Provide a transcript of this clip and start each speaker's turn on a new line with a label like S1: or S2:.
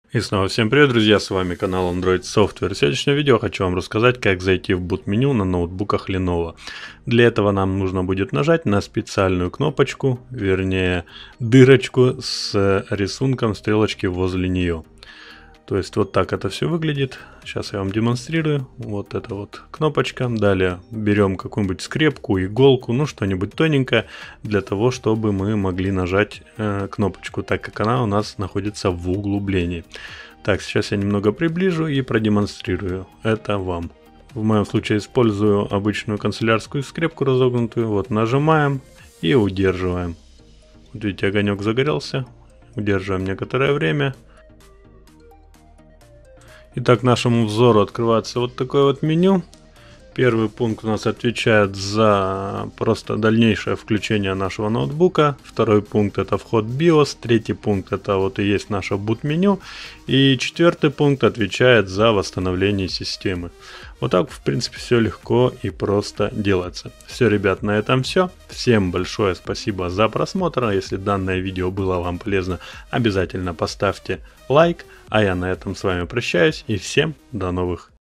S1: И снова всем привет, друзья, с вами канал Android Software. В сегодняшнем видео хочу вам рассказать, как зайти в boot-меню на ноутбуках Lenovo. Для этого нам нужно будет нажать на специальную кнопочку, вернее дырочку с рисунком стрелочки возле нее. То есть вот так это все выглядит. Сейчас я вам демонстрирую. Вот эта вот кнопочка. Далее берем какую-нибудь скрепку, иголку, ну что-нибудь тоненькое, для того, чтобы мы могли нажать кнопочку, так как она у нас находится в углублении. Так, сейчас я немного приближу и продемонстрирую это вам. В моем случае использую обычную канцелярскую скрепку разогнутую. Вот нажимаем и удерживаем. Вот видите, огонек загорелся. Удерживаем некоторое время. Итак, нашему взору открывается вот такое вот меню. Первый пункт у нас отвечает за просто дальнейшее включение нашего ноутбука. Второй пункт это вход в BIOS. Третий пункт это вот и есть наше boot меню. И четвертый пункт отвечает за восстановление системы. Вот так, в принципе, все легко и просто делается. Все, ребят, на этом все. Всем большое спасибо за просмотр. Если данное видео было вам полезно, обязательно поставьте лайк. А я на этом с вами прощаюсь и всем до новых